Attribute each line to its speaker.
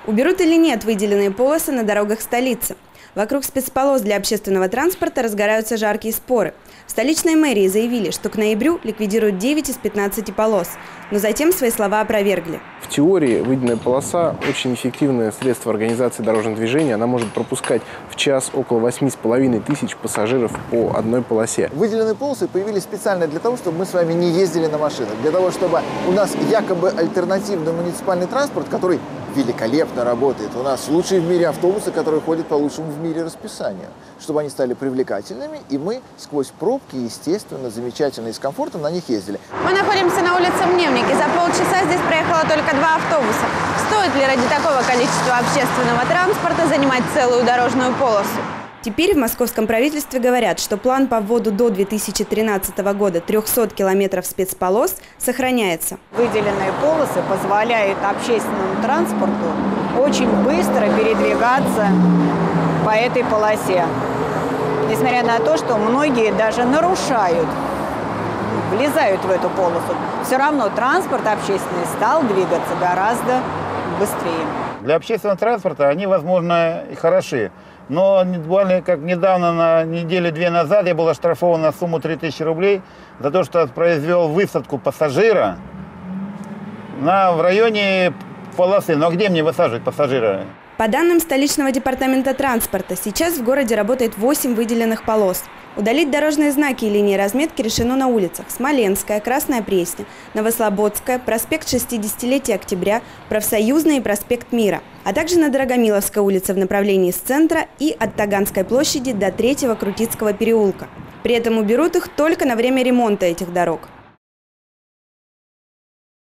Speaker 1: Уберут или нет выделенные полосы на дорогах столицы? Вокруг спецполос для общественного транспорта разгораются жаркие споры. В столичной мэрии заявили, что к ноябрю ликвидируют 9 из 15 полос, но затем свои слова опровергли.
Speaker 2: В теории выделенная полоса – очень эффективное средство организации дорожного движения. Она может пропускать в час около 8,5 тысяч пассажиров по одной полосе.
Speaker 3: Выделенные полосы появились специально для того, чтобы мы с вами не ездили на машинах. Для того, чтобы у нас якобы альтернативный муниципальный транспорт, который великолепно работает. У нас лучшие в мире автобусы, которые ходят по лучшему в мире расписанию. Чтобы они стали привлекательными, и мы сквозь пробки, естественно, замечательно и с комфортом на них ездили.
Speaker 4: Мы находимся на улице Мневники. За полчаса здесь проехало только 2 автобуса. Стоит ли ради такого количества общественного транспорта занимать целую дорожную полосу?
Speaker 1: Теперь в московском правительстве говорят, что план по вводу до 2013 года 300 километров спецполос сохраняется.
Speaker 5: Выделенные полосы позволяют общественному транспорту очень быстро передвигаться по этой полосе. Несмотря на то, что многие даже нарушают, влезают в эту полосу, все равно транспорт общественный стал двигаться гораздо быстрее.
Speaker 6: Для общественного транспорта они, возможно, и хороши. Но буквально как недавно, на неделю-две назад, я был оштрафован на сумму 3000 рублей за то, что произвел высадку пассажира в районе полосы. Но где мне высаживать пассажира?
Speaker 1: По данным столичного департамента транспорта, сейчас в городе работает 8 выделенных полос. Удалить дорожные знаки и линии разметки решено на улицах Смоленская, Красная Пресня, Новослободская, проспект 60-летия Октября, Профсоюзная и проспект Мира, а также на Драгомиловской улице в направлении с центра и от Таганской площади до 3-го Крутицкого переулка. При этом уберут их только на время ремонта этих дорог.